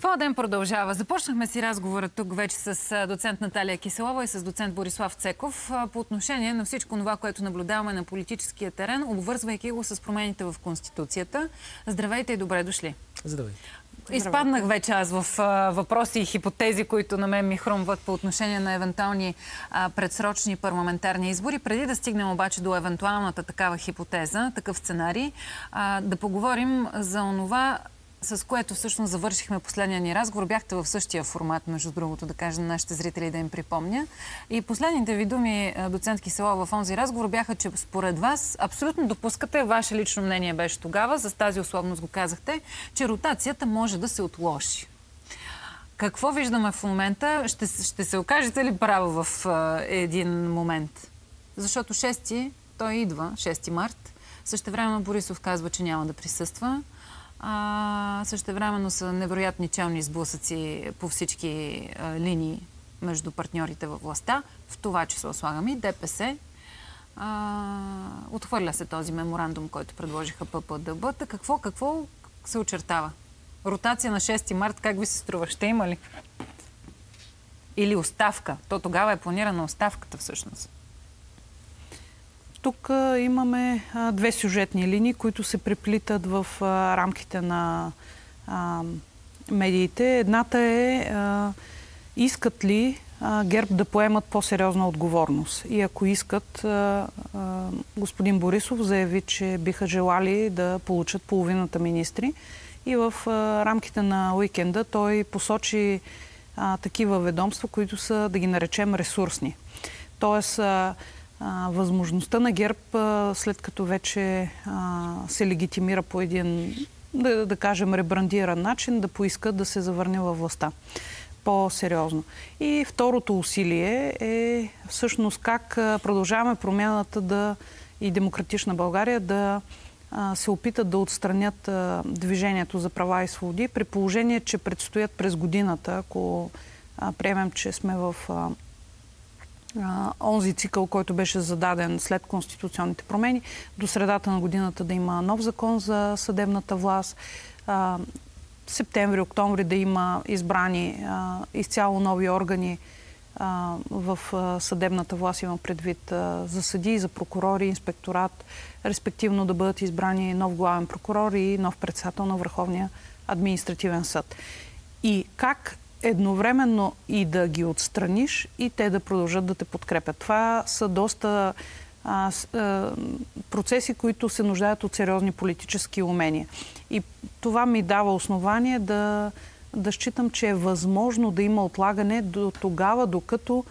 Твоя ден продължава. Започнахме си разговора тук вече с доцент Наталия Киселова и с доцент Борислав Цеков по отношение на всичко това, което наблюдаваме на политическия терен, обвързвайки го с промените в Конституцията. Здравейте и добре дошли. Здравейте. Изпаднах вече аз в въпроси и хипотези, които на мен ми хрумват по отношение на евентуални предсрочни парламентарни избори. Преди да стигнем обаче до евентуалната такава хипотеза, такъв сценарий, да поговорим за онова, с което всъщност завършихме последния ни разговор. Бяхте в същия формат, между другото, да кажем на нашите зрители, да им припомня. И последните ви думи, доцент Киселова, в онзи разговор бяха, че според вас абсолютно допускате, ваше лично мнение беше тогава, с тази условност го казахте, че ротацията може да се отложи. Какво виждаме в момента? Ще се окажете ли право в един момент? Защото 6-ти, той идва, 6 март. Същевременно Борисов казва, че няма да присъства. Същевременно са невероятни челни сблъсъци по всички линии между партньорите във властта. В това число слагаме и ДПС. Отхвърля се този меморандум, който предложиха ППДБ. Какво се очертава? Ротация на 6 март, как ви се струва? Ще има ли? Или оставка? То тогава е планирана оставката всъщност. Тук имаме две сюжетни линии, които се преплитат в рамките на медиите. Едната е искат ли ГЕРБ да поемат по-сериозна отговорност. И ако искат, господин Борисов заяви, че биха желали да получат половината министри. И в рамките на уикенда той посочи такива ведомства, които са, да ги наречем, ресурсни. Тоест, възможността на ГЕРБ, след като вече се легитимира по един, да кажем, ребрандиран начин, да поиска да се завърне във властта по-сериозно. И второто усилие е всъщност как продължаваме промяната и Демократична България да се опитат да отстранят Движението за права и свободи, при положение, че предстоят през годината, ако приемем, че сме в онзи цикъл, който беше зададен след конституционните промени, до средата на годината да има нов закон за съдебната власт, септември-октомври да има избрани изцяло нови органи в съдебната власт, имам предвид за съдии, за прокурори, инспекторат, респективно да бъдат избрани нов главен прокурор и нов председател на Върховния административен съд. И как едновременно и да ги отстраниш и те да продължат да те подкрепят. Това са доста процеси, които се нуждаят от сериозни политически умения. И това ми дава основание да считам, че е възможно да има отлагане до тогава, докато,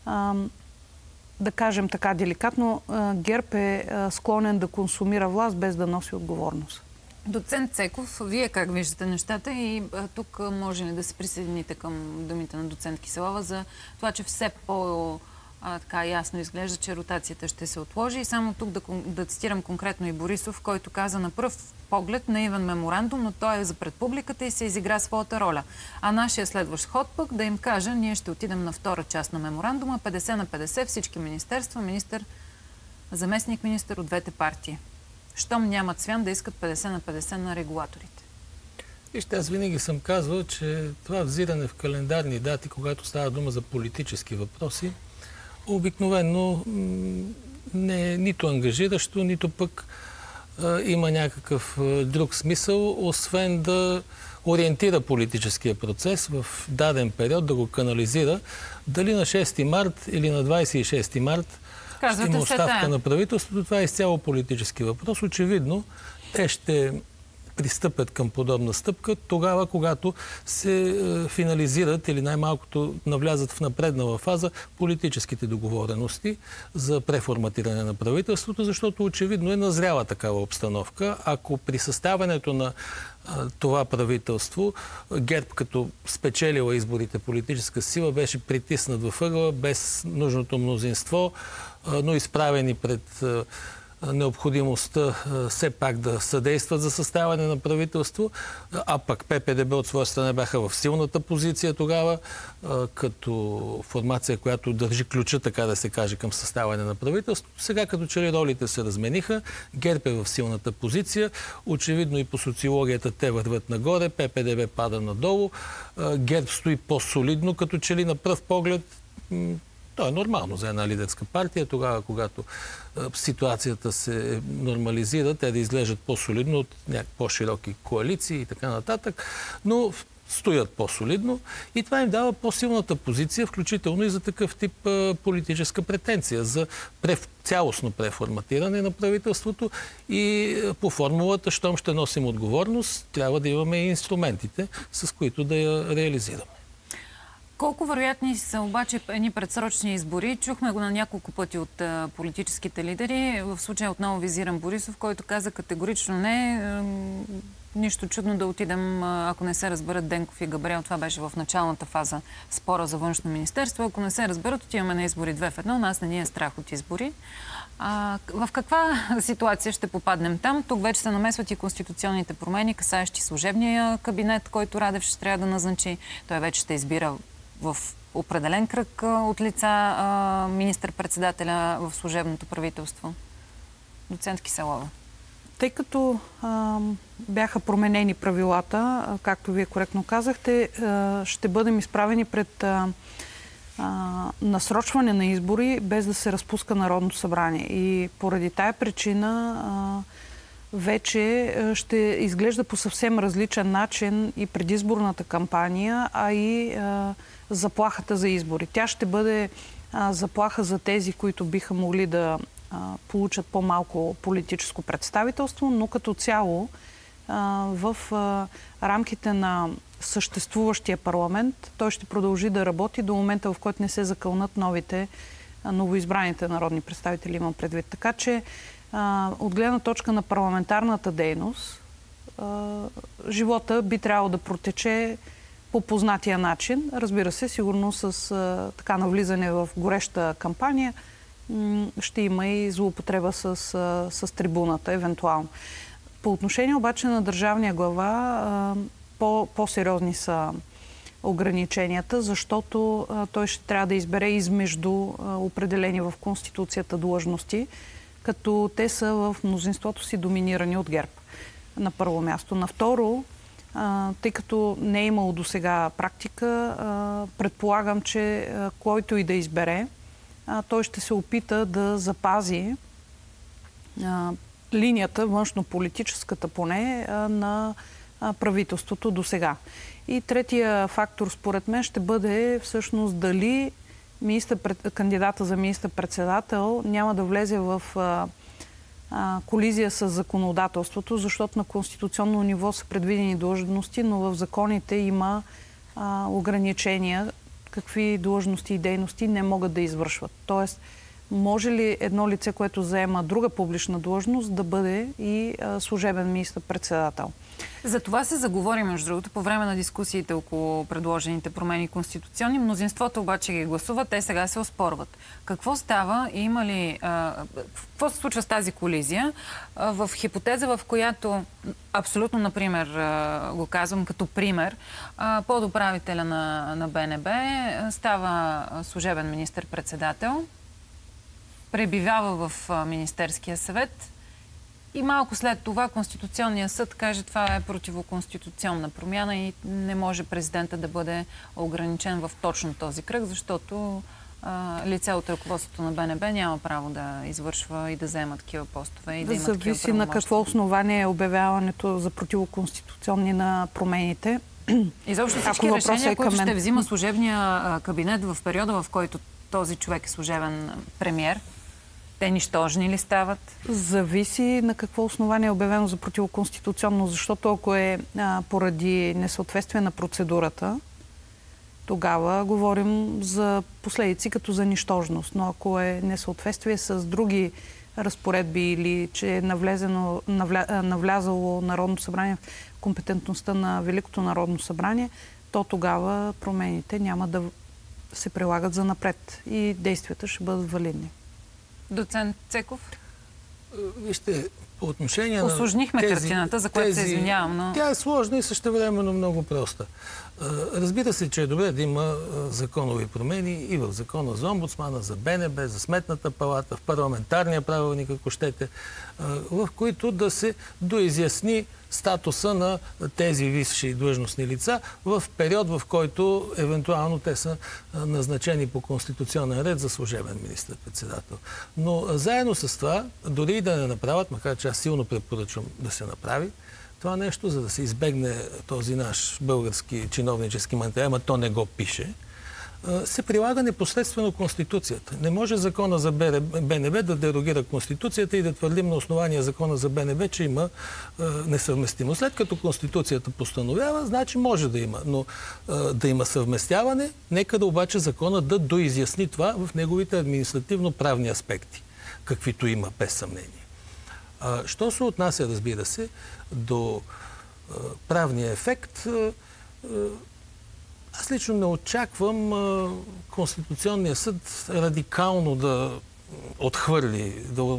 да кажем така деликатно, ГЕРБ е склонен да консумира власт без да носи отговорност. Доцент Цеков, вие как виждате нещата и тук може ли да се присъедините към думите на доцент Киселова за това, че все така ясно изглежда, че ротацията ще се отложи. И само тук да цитирам конкретно и Борисов, който каза на пръв поглед наивен меморандум, но той е за пред публиката и се изигра своята роля. А нашия следващ ход пък да им кажа, ние ще отидем на втора част на меморандума, 50 на 50, всички министерства, заместник-министър от двете партии. Щом нямат свян да искат 50 на 50 на регулаторите. Вижте, аз винаги съм казвал, че това взиране в календарни дати, когато става дума за политически въпроси, обикновено не е нито ангажиращо, нито пък има някакъв друг смисъл, освен да ориентира политическия процес в даден период, да го канализира. Дали на 6 март или на 26 март ще има оставка на правителството, това е изцяло политически въпрос. Очевидно, те ще пристъпят към подобна стъпка тогава, когато се финализират или най-малкото навлязат в напреднала фаза политическите договорености за преформатиране на правителството, защото очевидно е назряла такава обстановка. Ако при съставянето на това правителство ГЕРБ, като спечелила изборите политическа сила, беше притиснат във ъгъла без нужното мнозинство, но изправени пред необходимостта все пак да съдействат за съставяне на правителство, а пък ППДБ от своя страна бяха в силната позиция тогава, като формация, която държи ключа, така да се каже, към съставяне на правителството. Сега като че ли ролите се размениха, ГЕРБ е в силната позиция, очевидно и по социологията те върват нагоре, ППДБ пада надолу, ГЕРБ стои по-солидно, като че ли на пръв поглед. То е нормално за една лидерска партия. Тогава, когато ситуацията се нормализира, те да изглеждат по-солидно от някакви по-широки коалиции и така нататък, но стоят по-солидно и това им дава по-силната позиция, включително и за такъв тип политическа претенция, за цялостно преформатиране на правителството и по формулата, щом ще носим отговорност, трябва да имаме и инструментите, с които да я реализираме. Колко вероятни са обаче едни предсрочни избори? Чухме го на няколко пъти от политическите лидери. В случая отново визирам Борисов, който каза категорично не. Нищо чудно да отидем, ако не се разберат Денков и Габриел. Това беше в началната фаза спора за външно министерство. Ако не се разберат, отиваме на избори 2 в 1. Нас не ни е страх от избори. В каква ситуация ще попаднем там? Тук вече се намесват и конституционните промени, касаещи служебния кабинет, който Радев ще трябва да назначи. Той вече ще избира в определен кръг от лица министър-председателя в служебното правителство. Доцент Киселова. Тъй като бяха променени правилата, както вие коректно казахте, ще бъдем изправени пред насрочване на избори, без да се разпуска Народното събрание. И поради тая причина вече ще изглежда по съвсем различен начин и предизборната кампания, а и заплахата за избори. Тя ще бъде заплаха за тези, които биха могли да получат по-малко политическо представителство, но като цяло в рамките на съществуващия парламент той ще продължи да работи до момента, в който не се закълнат новоизбраните народни представители, имам предвид. Така че от гледна точка на парламентарната дейност, живота би трябвало да протече по познатия начин. Разбира се, сигурно с така навлизане в гореща кампания ще има и злоупотреба с трибуната, евентуално. По отношение обаче на държавния глава, по-сериозни са ограниченията, защото той ще трябва да избере измежду определени в Конституцията длъжности, като те са в мнозинството си доминирани от ГЕРБ на първо място. На второ, тъй като не е имало досега практика, предполагам, че който и да избере, той ще се опита да запази линията, външно-политическата поне, на правителството досега. И третия фактор, според мен, ще бъде всъщност дали кандидата за министър-председател няма да влезе в колизия с законодателството, защото на конституционно ниво са предвидени длъжности, но в законите има ограничения какви длъжности и дейности не могат да извършват. Тоест, може ли едно лице, което заема друга публична длъжност, да бъде и служебен министър-председател? За това се заговори, между другото, по време на дискусиите около предложените промени конституционни. Мнозинството обаче ги гласува, те сега се оспорват. Какво става и има ли... какво се случва с тази колизия? В хипотеза, в която абсолютно, например, го казвам като пример, подуправителя на БНБ става служебен министър-председател, пребивава в Министерския съвет и малко след това Конституционният съд каже, това е противоконституционна промяна и не може президента да бъде ограничен в точно този кръг, защото лице от ръководството на БНБ няма право да извършва и да взема такива постове и да има такива правомощия. Зависи на какво основание е обявяването за противоконституционни на промените. Изобщо всички решения, които ще взима служебния кабинет в периода, в който този човек е служебен премиер, те нищожни ли стават? Зависи на какво основание е обявено за противоконституционно, защото ако е поради несъответствие на процедурата, тогава говорим за последици като за нищожност. Но ако е несъответствие с други разпоредби или че е навлязало Народното събрание в компетентността на Великото Народно събрание, то тогава промените няма да се прилагат за напред и действията ще бъдат валидни. Доцент Цеков? Вижте, по отношение Усложнихме на картината, за което се извинявам, но... Тя е сложна и същевременно много проста. Разбира се, че е добре да има законови промени и в закона за омбудсмана, за БНБ, за Сметната палата, в парламентарния правилник, ако щете, в които да се доизясни статуса на тези висши длъжностни лица в период, в който евентуално те са назначени по конституционен ред за служебен министър-председател. Но заедно с това, дори и да не направят, макар че аз силно препоръчвам да се направи, това нещо, за да се избегне този наш български чиновнически мантра, ама то не го пише, се прилага непосредствено Конституцията. Не може закона за БНБ да дерогира Конституцията и да твърдим на основание закона за БНБ, че има несъвместимост. След като Конституцията постановява, значи може да има. Но да има съвместяване, нека да обаче закона да доизясни това в неговите административно-правни аспекти, каквито има, без съмнение. Що се отнася, разбира се, до правния ефект, аз лично не очаквам Конституционния съд радикално да отхвърли, да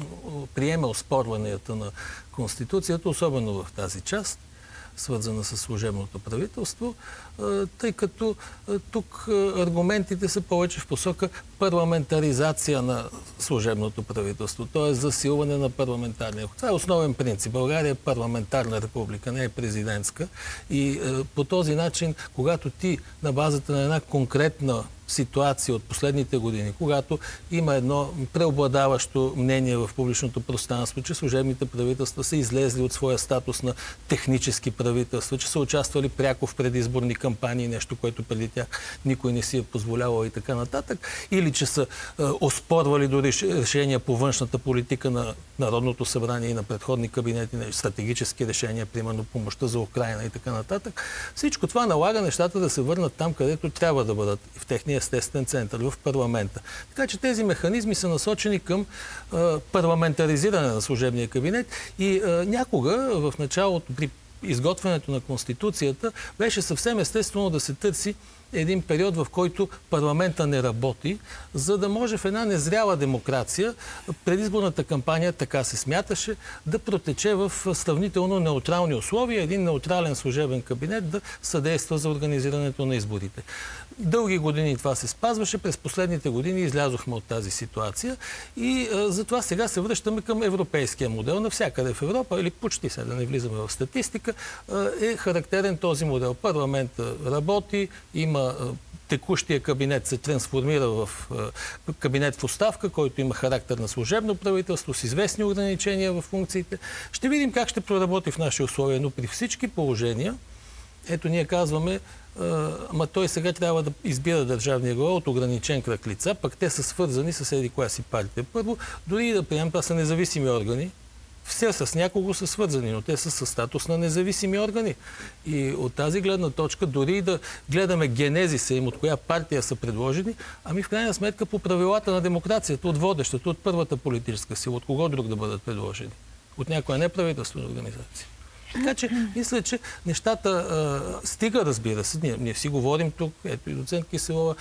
приеме оспорванията на Конституцията, особено в тази част, свързана с служебното правителство, тъй като тук аргументите са повече в посока парламентаризация на служебното правителство, т.е. засилване на парламентарния. Това е основен принцип. България е парламентарна република, не е президентска. И по този начин, когато ти на базата на една конкретна ситуация от последните години, когато има едно преобладаващо мнение в публичното пространство, че служебните правителства са излезли от своя статус на технически правителства, че са участвали пряко в предизборни кампании, нещо, което преди тях никой не си е позволявал и така нататък, или че са оспорвали дори решения по външната политика на Народното събрание и на предходни кабинети, стратегически решения, примерно помощта за Украйна и така нататък. Всичко това налага нещата да се върнат там, където трябва да бъдат, в техния естествен център, в парламента. Така че тези механизми са насочени към парламентаризиране на служебния кабинет и някога в началото при изготвянето на Конституцията беше съвсем естествено да се търси един период, в който парламента не работи, за да може в една незряла демокрация предизборната кампания, така се смяташе, да протече в сравнително неутрални условия, един неутрален служебен кабинет да съдейства за организирането на изборите. Дълги години това се спазваше, през последните години излязохме от тази ситуация и затова сега се връщаме към европейския модел. Навсякъде в Европа, или почти сега да не влизаме в статистика, е характерен този модел. Парламентът работи, има текущия кабинет се трансформира в кабинет в оставка, който има характер на служебно правителство, с известни ограничения в функциите. Ще видим как ще проработи в наши условия, но при всички положения, ето ние казваме, ама той сега трябва да избира държавния глава от ограничен кръг лица, пък те са свързани с еди коя си партия. Първо, дори да приемем, това са независими органи, все с някого са свързани, но те са със статус на независими органи. И от тази гледна точка, дори да гледаме генезиса им, от коя партия са предложени, ами в крайна сметка по правилата на демокрацията, от водещата, от първата политическа сила, от кого друг да бъдат предложени? От някоя неправителствена организация. Така че, мисля, че нещата стига, разбира се. Ние си говорим тук, ето и доцент Киселова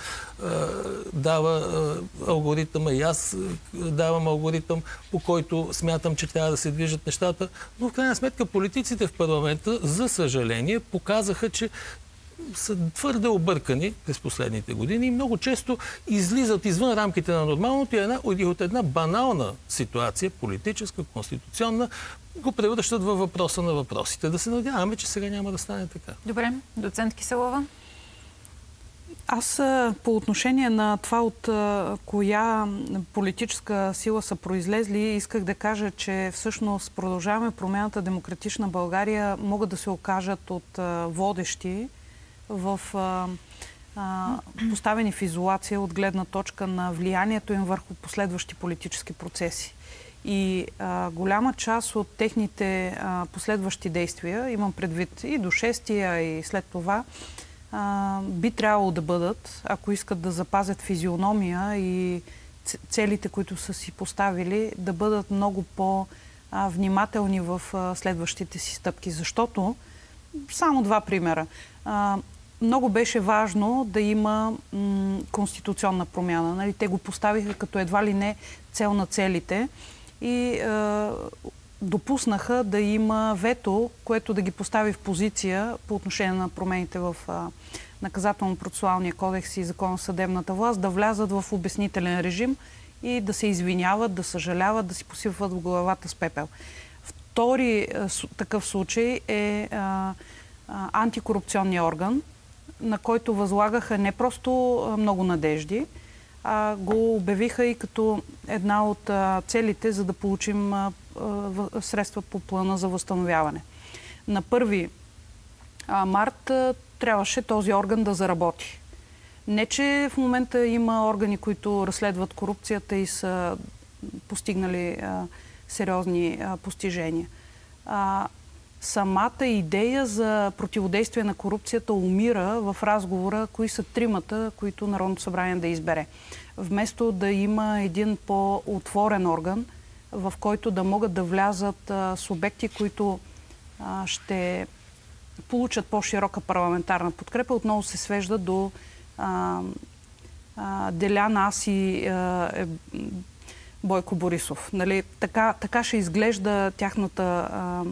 дава алгоритъма, и аз давам алгоритъм, по който смятам, че трябва да се движат нещата. Но в крайна сметка политиците в парламента, за съжаление, показаха, че са твърде объркани през последните години и много често излизат извън рамките на нормалното и от една банална ситуация, политическа, конституционна, го превръщат във въпроса на въпросите. Да се надяваме, че сега няма да стане така. Добре. Доцент Киселова? Аз по отношение на това от коя политическа сила са произлезли, исках да кажа, че всъщност Продължаваме промяната, Демократична България могат да се окажат от водещи в поставени в изолация от гледна точка на влиянието им върху последващи политически процеси. И голяма част от техните последващи действия, имам предвид и до 6-тия, и след това, би трябвало да бъдат, ако искат да запазят физиономия и целите, които са си поставили, да бъдат много по-внимателни в следващите си стъпки. Защото, само два примера. Много беше важно да има конституционна промяна. Нали? Те го поставиха като едва ли не цел на целите. и допуснаха да има вето, което да ги постави в позиция по отношение на промените в Наказателно-процесуалния кодекс и Закон за съдебната власт, да влязат в обяснителен режим и да се извиняват, да съжаляват, да си посипват в главата с пепел. Втори такъв случай е антикорупционния орган, на който възлагаха не просто много надежди, а го обявиха и като една от целите, за да получим средства по плана за възстановяване. На 1 март трябваше този орган да заработи. Не, че в момента има органи, които разследват корупцията и са постигнали сериозни постижения. Самата идея за противодействие на корупцията умира в разговора кои са тримата, които Народното събрание да избере. Вместо да има един по-отворен орган, в който да могат да влязат субекти, които ще получат по-широка парламентарна подкрепа, отново се свежда до Делян, аз и Бойко Борисов. Нали? Така ще изглежда тяхната...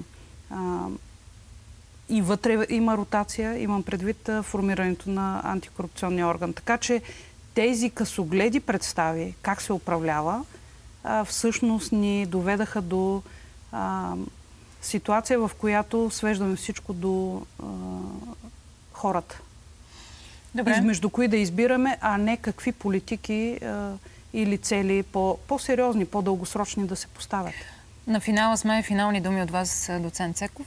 и вътре има ротация, имам предвид формирането на антикорупционния орган. Така че тези късогледи представи, как се управлява, всъщност ни доведаха до ситуация, в която свеждаме всичко до хората. Добре. Между кои да избираме, а не какви политики или цели по-сериозни, по-дългосрочни да се поставят. На финала сме финални думи от вас, доцент Цеков.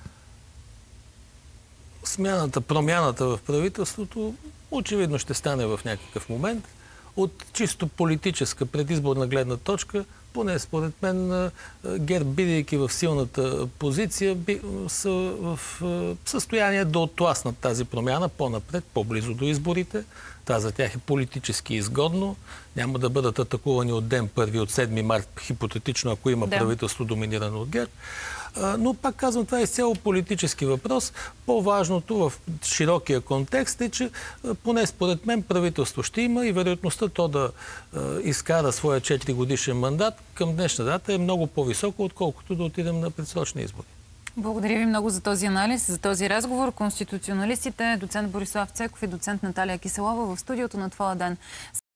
Промяната в правителството очевидно ще стане в някакъв момент. От чисто политическа предизборна гледна точка, поне според мен ГЕРБ, бидейки в силната позиция, са в състояние да оттласнат тази промяна по-напред, по-близо до изборите. Това за тях е политически изгодно. Няма да бъдат атакувани от ден първи, от 7 март, хипотетично, ако има правителство доминирано от ГЕРБ. Но пак казвам, това е изцяло политически въпрос. По-важното в широкия контекст е, че поне според мен правителство ще има и вероятността то да изкара своя 4-годишен мандат към днешна дата е много по-висока, отколкото да отидем на предсрочни избори. Благодаря ви много за този анализ, за този разговор. Конституционалистите, доцент Борислав Цеков и доцент Наталия Киселова в студиото на Твоя ден.